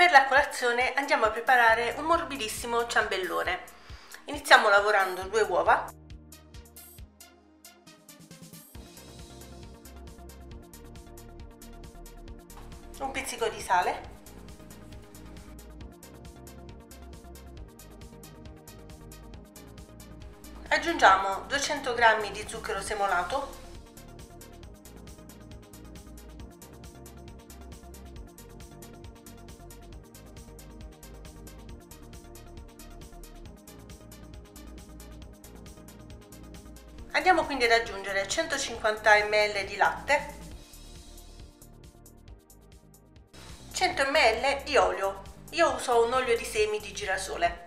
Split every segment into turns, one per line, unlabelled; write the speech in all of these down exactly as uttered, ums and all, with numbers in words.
Per la colazione andiamo a preparare un morbidissimo ciambellone. Iniziamo lavorando due uova, un pizzico di sale, aggiungiamo duecento grammi di zucchero semolato, andiamo quindi ad aggiungere centocinquanta millilitri di latte, cento millilitri di olio, io uso un olio di semi di girasole.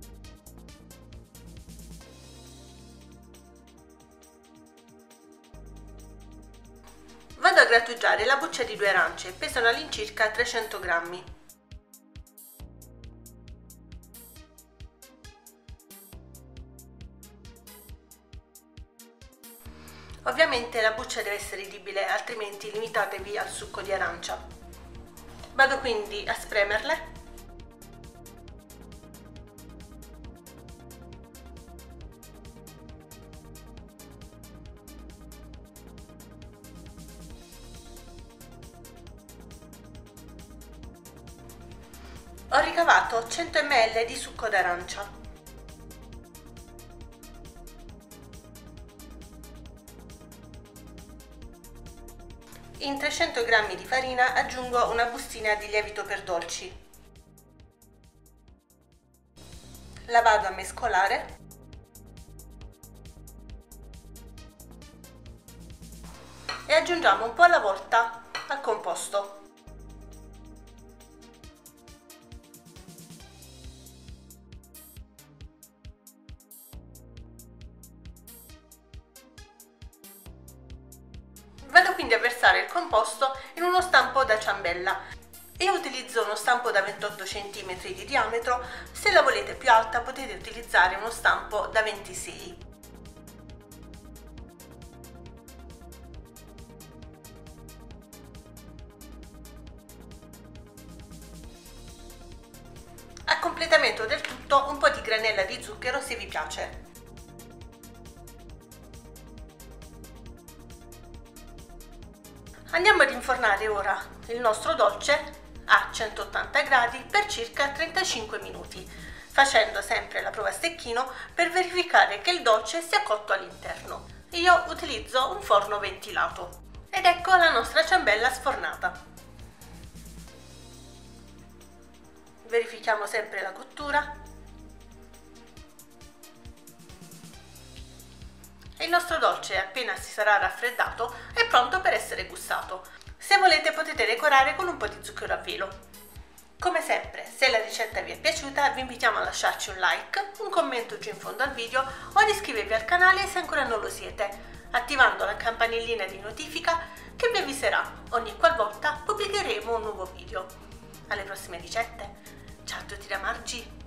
Vado a grattugiare la buccia di due arance, pesano all'incirca trecento grammi. Ovviamente la buccia deve essere edibile, altrimenti limitatevi al succo di arancia. Vado quindi a spremerle. Ho ricavato cento millilitri di succo d'arancia. In trecento grammi di farina aggiungo una bustina di lievito per dolci. La vado a mescolare. E aggiungiamo un po' alla volta al composto. Vado quindi a versare il composto in uno stampo da ciambella. Io utilizzo uno stampo da ventotto centimetri di diametro, se la volete più alta potete utilizzare uno stampo da ventisei. A completamento del tutto un po' di granella di zucchero se vi piace. Andiamo ad infornare ora il nostro dolce a centottanta gradi per circa trentacinque minuti, facendo sempre la prova a stecchino per verificare che il dolce sia cotto all'interno. Io utilizzo un forno ventilato ed ecco la nostra ciambella sfornata. Verifichiamo sempre la cottura. Il nostro dolce, appena si sarà raffreddato, è pronto per essere gustato. Se volete potete decorare con un po' di zucchero a velo. Come sempre, se la ricetta vi è piaciuta vi invitiamo a lasciarci un like, un commento giù in fondo al video o ad iscrivervi al canale se ancora non lo siete, attivando la campanellina di notifica che vi avviserà ogni qualvolta pubblicheremo un nuovo video. Alle prossime ricette! Ciao a tutti da Margi!